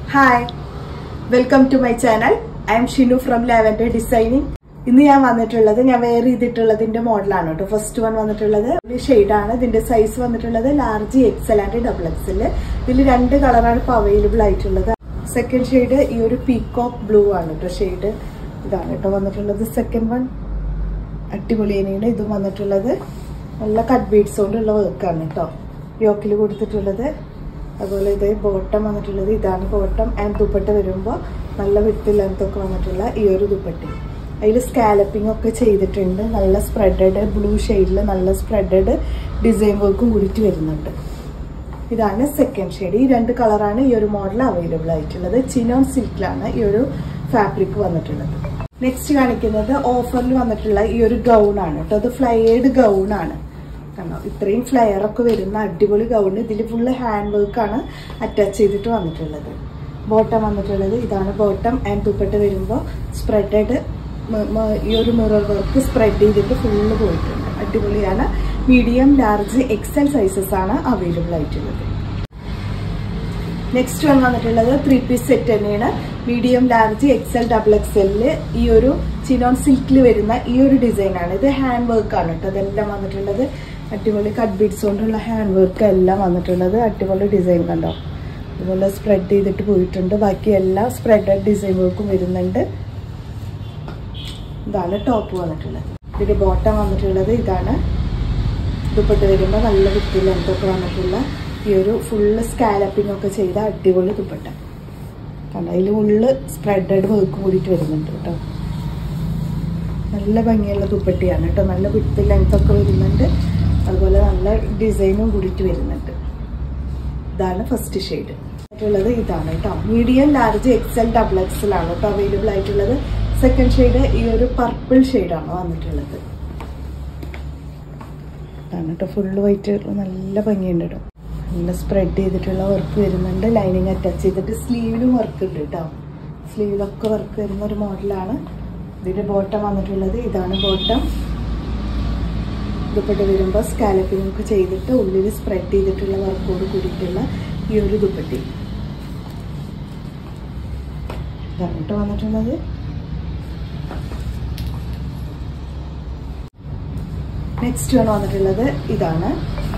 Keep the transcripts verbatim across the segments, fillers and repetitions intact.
Hi, welcome to my channel. I am Shinu from Lavender Designing. ഇന്ന് ഞാൻ വന്നിട്ടുള്ളത് ഞാൻ വെയർ ചെയ്തിട്ടുള്ളതിന്റെ മോഡലാണ് കേട്ടോ. ഫസ്റ്റ് വൺ വന്നിട്ടുള്ളത് ഷെയ്ഡ് ആണ്. ഇതിന്റെ സൈസ് വന്നിട്ടുള്ളത് large XL and double XL. ഇതിൽ രണ്ട് കളറാണ് ഇപ്പോൾ അവൈലബിൾ ആയിട്ടുള്ളത്. സെക്കൻഡ് ഷെയ്ഡ് ഈ ഒരു പീകോക്ക് ബ്ലൂ ആണ് കേട്ടോ. ഷെയ്ഡ് ഇതാണ് കേട്ടോ വന്നിട്ടുള്ളത്. സെക്കൻഡ് വൺ അടിപൊളിയാണ്. ഇതും വന്നിട്ടുള്ളത് നല്ല കട്ട് ബീഡ്സ് കൊണ്ടുള്ള വർക്കാണ് കേട്ടോ. യോക്കിൽ കൊടുത്തിട്ടുള്ളത്. അതുപോലെ ഇത് ബോട്ടം വന്നിട്ടുള്ളത് ഇതാണ് ബോട്ടം. ആൻഡ് ദുപ്പട്ട വരുമ്പോൾ നല്ല വിത്ത് ലെങ്ത് ഒക്കെ വന്നിട്ടുള്ള ഈ ഒരു ദുപ്പട്ടി. അതിൽ സ്കാലപ്പിംഗ് ഒക്കെ ചെയ്തിട്ടുണ്ട്. നല്ല സ്പ്രെഡഡ് ബ്ലൂ ഷെയ്ഡിൽ നല്ല സ്പ്രെഡഡ് ഡിസൈൻ വർക്കും കൂടിയിട്ട് വരുന്നുണ്ട്. ഇതാണ് സെക്കൻഡ് ഷെയ്ഡ്. ഈ രണ്ട് കളറാണ് ഈ ഒരു മോഡൽ അവൈലബിൾ ആയിട്ടുള്ളത്. ചിനോൺ സിൽക്കിലാണ് ഈ ഒരു ഫാബ്രിക് വന്നിട്ടുള്ളത്. നെക്സ്റ്റ് കാണിക്കുന്നത് ഓഫറിൽ വന്നിട്ടുള്ള ഈ ഒരു ഗൗൺ ആണ് കേട്ടോ. അത് ഫ്ലയേഡ് ഗൗൺ ആണ്. കണ്ടോ, ഇത്രയും ഫ്ലയർ ഒക്കെ വരുന്ന അടിപൊളി ഗൗൺ. ഇതിൽ ഫുള്ള് ഹാൻഡ് വർക്കാണ് അറ്റാച്ച് ചെയ്തിട്ട് വന്നിട്ടുള്ളത്. ബോട്ടം വന്നിട്ടുള്ളത് ഇതാണ് ബോട്ടം. ആൻഡ് ദുപ്പട്ട വരുമ്പോൾ സ്പ്രെഡഡ് ഈ ഒരു മിറർ വർക്ക് സ്പ്രെഡ് ചെയ്തിട്ട് ഫുള്ള് പോയിട്ടുണ്ട്. അടിപൊളിയാണ്. മീഡിയം ലാർജ് എക്സൽ സൈസസ് ആണ് അവൈലബിൾ ആയിട്ടുള്ളത്. നെക്സ്റ്റ് വൺ വന്നിട്ടുള്ളത് ത്രീ പീസ് സെറ്റ് തന്നെയാണ്. മീഡിയം ലാർജ് എക്സൽ ഡബിൾ എക്സലില് ഈ ഒരു ചിനോൺ സിൽക്കിൽ വരുന്ന ഈ ഒരു ഡിസൈൻ ആണ്. ഇത് ഹാൻഡ് വർക്ക് ആണ് കേട്ടോ. അതെല്ലാം വന്നിട്ടുള്ളത് അടിപൊളി കട്ട് ബീഡ്സ് കൊണ്ടുള്ള ഹാൻഡ് വർക്ക് എല്ലാം വന്നിട്ടുള്ളത്. അടിപൊളി ഡിസൈൻ കണ്ടോ. അതുപോലെ സ്പ്രെഡ് ചെയ്തിട്ട് പോയിട്ടുണ്ട്. ബാക്കി എല്ലാ സ്പ്രെഡഡ് ഡിസൈൻ വർക്കും വരുന്നുണ്ട്. ഇതാണ് ടോപ്പ് വന്നിട്ടുള്ളത്. ഇതിന്റെ ബോട്ടം വന്നിട്ടുള്ളത് ഇതാണ്. ദുപ്പട്ട വരുമ്പോൾ നല്ല വിത്ത് ലെങ്ത് ഒക്കെ വന്നിട്ടുള്ള ഈ ഒരു ഫുള്ള് സ്കാലപ്പിംഗ് ഒക്കെ ചെയ്ത അടിപൊളി ദുപ്പട്ട കണ്ടോ. അതിൽ ഫുള്ള് സ്പ്രെഡഡ് വർക്ക് കൂടിയിട്ട് വരുന്നുണ്ട് കേട്ടോ. നല്ല ഭംഗിയുള്ള ദുപ്പട്ടയാണ് കേട്ടോ. നല്ല വിത്ത് ലെങ്ത് ഒക്കെ വരുന്നുണ്ട്. അതുപോലെ നല്ല ഡിസൈനും കൂടിയിട്ട് വരുന്നുണ്ട്. ഇതാണ് ഫസ്റ്റ് ഷെയ്ഡ് ആയിട്ടുള്ളത്. ഇതാണ് കേട്ടോ. Medium large XL double XL ആണ് കേട്ടോ അവൈലബിൾ ആയിട്ടുള്ളത്. സെക്കൻഡ് ഷെയ്ഡ് ഈ ഒരു പർപ്പിൾ ഷെയ്ഡാണ് വന്നിട്ടുള്ളത്. ഇതാണ് കേട്ടോ. ഫുള്ള് വൈറ്റ് നല്ല ഭംഗിയുണ്ട് കേട്ടോ. നല്ല സ്പ്രെഡ് ചെയ്തിട്ടുള്ള വർക്ക് വരുന്നുണ്ട്. ലൈനിങ് അറ്റാച്ച് ചെയ്തിട്ട് സ്ലീവിലും വർക്ക് ഉണ്ട് കേട്ടോ. സ്ലീവിലൊക്കെ വർക്ക് വരുന്ന ഒരു മോഡലാണ്. ഇതിന്റെ ബോട്ടം വന്നിട്ടുള്ളത് ഇതാണ് ബോട്ടം. ദുപ്പട്ട വരുമ്പോൾ സ്കാലപ്പിംഗ് ഒക്കെ ചെയ്തിട്ട് ഉള്ളിൽ സ്പ്രെഡ് ചെയ്തിട്ടുള്ള വർക്കോട് കൂടിയിട്ടുള്ള ഈ ഒരു ദുപ്പട്ടി ഇതാണ് കേട്ടോ വന്നിട്ടുള്ളത്. നെക്സ്റ്റ് ആണ് വന്നിട്ടുള്ളത് ഇതാണ്.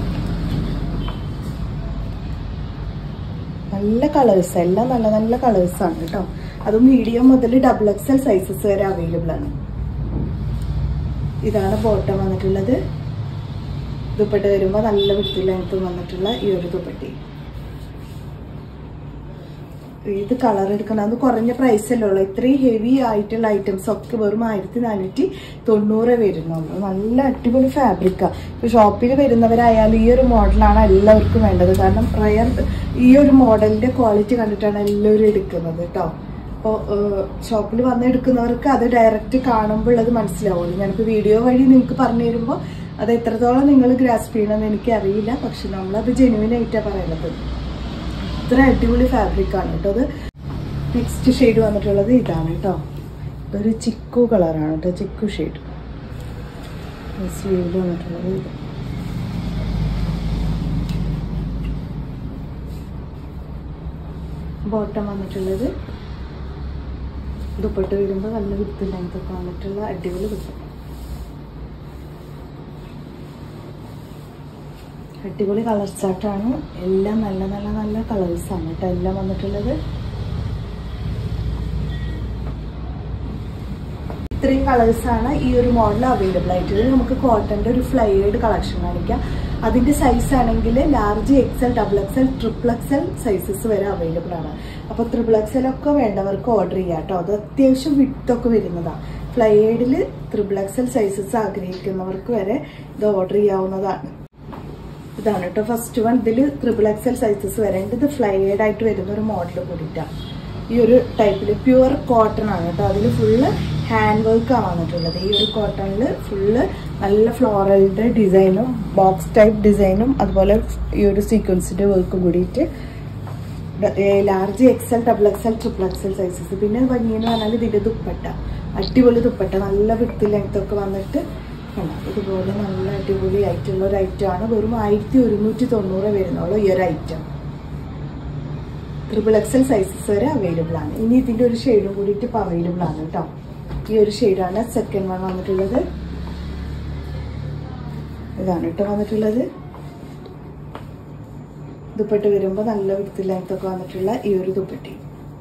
നല്ല കളേഴ്സ് എല്ലാം നല്ല നല്ല കളേഴ്സ് ആണ് കേട്ടോ. അത് മീഡിയം മുതൽ ഡബിൾ എക്സൽ സൈസസ് വരെ അവൈലബിൾ ആണ്. ഇതാണ് ബോട്ടം വന്നിട്ടുള്ളത്. ദുപ്പട്ട വരുമ്പോൾ നല്ല വിത്ത് ലെങ്ത് വന്നിട്ടുള്ള ഈ ഒരു ദുപ്പട്ടി. ഇത് കളർ എടുക്കണം. അത് കുറഞ്ഞ പ്രൈസല്ലേ ഉള്ളൂ. ഇത്രയും ഹെവി ആയിട്ടുള്ള ഐറ്റംസ് ഒക്കെ വെറും ആയിരത്തി നാനൂറ്റി തൊണ്ണൂറ് വരുന്നുള്ളൂ. നല്ല അടിപൊളി ഫാബ്രിക്കാണ്. ഇപ്പൊ ഷോപ്പിൽ വരുന്നവരായാലും ഈ ഒരു മോഡലാണ് എല്ലാവർക്കും വേണ്ടത്. കാരണം റയർ ഈ ഒരു മോഡലിന്റെ ക്വാളിറ്റി കണ്ടിട്ടാണ് എല്ലാവരും എടുക്കുന്നത് കേട്ടോ. അപ്പോൾ ഷോപ്പിൽ വന്ന് എടുക്കുന്നവർക്ക് അത് ഡയറക്റ്റ് കാണുമ്പോൾ അത് മനസ്സിലാവുള്ളൂ. ഞാനിപ്പോൾ വീഡിയോ വഴി നിങ്ങൾക്ക് പറഞ്ഞു തരുമ്പോൾ അത് എത്രത്തോളം നിങ്ങൾ ഗ്രാസ്പ് ചെയ്യണമെന്ന് എനിക്കറിയില്ല. പക്ഷെ നമ്മളത് ജെന്യുവൻ ആയിട്ടാണ് പറയുന്നത്. ഇത്ര അടിപൊളി ഫാബ്രിക്കാണ് കേട്ടോ. അത് നെക്സ്റ്റ് ഷെയ്ഡ് വന്നിട്ടുള്ളത് ഇതാണ് കേട്ടോ. ഇതൊരു ചിക്കു കളറാണ് കേട്ടോ. ചിക്കു ഷെയ്ഡ് സ്ലീവിൽ വന്നിട്ടുള്ളത് ഇത്. ബോട്ടം വന്നിട്ടുള്ളത് ദുപ്പട്ട വരുമ്പോൾ നല്ല വിത്ത് ലെങ്ത് ഒക്കെ വന്നിട്ടുള്ള അടിപൊളി ദുപ്പട്ട. അടിപൊളി കളർ ചാർട്ടാണ്. എല്ലാം നല്ല നല്ല നല്ല കളേഴ്സാണ് കേട്ടോ എല്ലാം വന്നിട്ടുള്ളത്. ഇത്രയും കളേഴ്സാണ് ഈ ഒരു മോഡൽ അവൈലബിൾ ആയിട്ടുള്ളത്. നമുക്ക് കോട്ടന്റെ ഒരു ഫ്ലയേഡ് കളക്ഷൻ കാണിക്കാം. അതിന്റെ സൈസ് ആണെങ്കിൽ large XL double XL triple XL sizes വരെ അവൈലബിൾ ആണ്. അപ്പൊ ട്രിപ്പിൾ എക്സൽ ഒക്കെ വേണ്ടവർക്ക് ഓർഡർ ചെയ്യാം കേട്ടോ. അത് അത്യാവശ്യം വിത്ത് ഒക്കെ വരുന്നതാണ്. ഫ്ലയേഡിൽ ട്രിപ്പിൾ എക്സൽ സൈസസ് ആഗ്രഹിക്കുന്നവർക്ക് വരെ ഇത് ഓർഡർ ചെയ്യാവുന്നതാണ്. ഇതാണ് കേട്ടോ ഫസ്റ്റ് വൺ. ഇതിൽ ട്രിപ്പിൾ എക്സൽ സൈസസ് വരേണ്ടത്. ഇത് ഫ്ലയേഡ് ആയിട്ട് വരുന്ന ഒരു മോഡൽ കൂടിയിട്ടാണ്. ഈ ഒരു ടൈപ്പിൽ പ്യുവർ കോട്ടൺ ആണ് കേട്ടോ. അതിൽ ഫുള്ള് ഹാൻഡ് വർക്കാണ് വന്നിട്ടുള്ളത്. ഈ ഒരു കോട്ടണിൽ ഫുള്ള് നല്ല ഫ്ലോറലിന്റെ ഡിസൈനും ബോക്സ് ടൈപ്പ് ഡിസൈനും അതുപോലെ ഈ ഒരു സീക്വൻസിന്റെ വർക്കും കൂടിയിട്ട് large XL double XL triple XL sizes. പിന്നെ ഭംഗിയെന്ന് പറഞ്ഞാൽ ഇതിന്റെ ദുപ്പട്ട അടിപൊളി ദുപ്പട്ട നല്ല വിത്ത് ലെങ്ത് ഒക്കെ വന്നിട്ട് ഇതുപോലെ നല്ല അടിപൊളി ആയിട്ടുള്ള ഒരു ഐറ്റം ആണ്. വെറും ആയിരത്തി ഒരുന്നൂറ്റി തൊണ്ണൂറ് വരുന്നുള്ളൂ ഈ ഒരു ഐറ്റം. ട്രിപ്പിൾ എക്സൽ സൈസസ് വരെ അവൈലബിൾ ആണ്. ഇനി ഇതിന്റെ ഒരു ഷെയ്ഡും കൂടിയിട്ട് ഇപ്പൊ അവൈലബിൾ ആണ് കേട്ടോ. ഈ ഒരു ഷെയ്ഡാണ് സെക്കൻഡ് വൺ വന്നിട്ടുള്ളത്. ഇതാണ് കേട്ടോ വന്നിട്ടുള്ളത്. ദുപ്പട്ട വരുമ്പോ നല്ല വിത്ത് ലെങ്ത് ഒക്കെ വന്നിട്ടുള്ള ഈ ഒരു ദുപ്പട്ടി.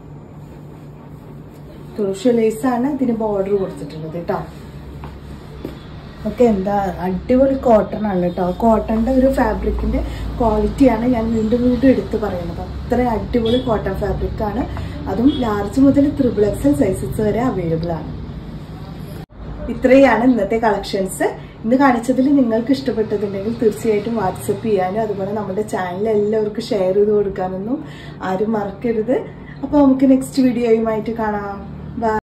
ക്രോഷ്യോ ലേസ് ആണ് ഇതിന് ബോർഡർ കൊടുത്തിട്ടുള്ളത് കേട്ടോ. ഓക്കെ, എന്താ അടിപൊളി കോട്ടൺ ആണ് കേട്ടോ. കോട്ടന്റെ ഒരു ഫാബ്രിക്കിന്റെ ക്വാളിറ്റിയാണ് ഞാൻ വീണ്ടും വീണ്ടും എടുത്ത് പറയുന്നത്. അത്ര അടിപൊളി കോട്ടൺ ഫാബ്രിക് ആണ്. അതും ലാർജ് മുതൽ ത്രിബിൾ എക്സൽ സൈസസ് വരെ അവൈലബിൾ ആണ്. ഇത്രയാണ് ഇന്നത്തെ കളക്ഷൻസ്. ഇന്ന് കാണിച്ചതിൽ നിങ്ങൾക്ക് ഇഷ്ടപ്പെട്ടതുണ്ടെങ്കിൽ തീർച്ചയായിട്ടും വാട്സപ്പ് ചെയ്യാനും അതുപോലെ നമ്മുടെ ചാനൽ എല്ലാവർക്കും ഷെയർ ചെയ്ത് കൊടുക്കാനൊന്നും ആരും മറക്കരുത്. അപ്പൊ നമുക്ക് നെക്സ്റ്റ് വീഡിയോയുമായിട്ട് കാണാം. ബൈ.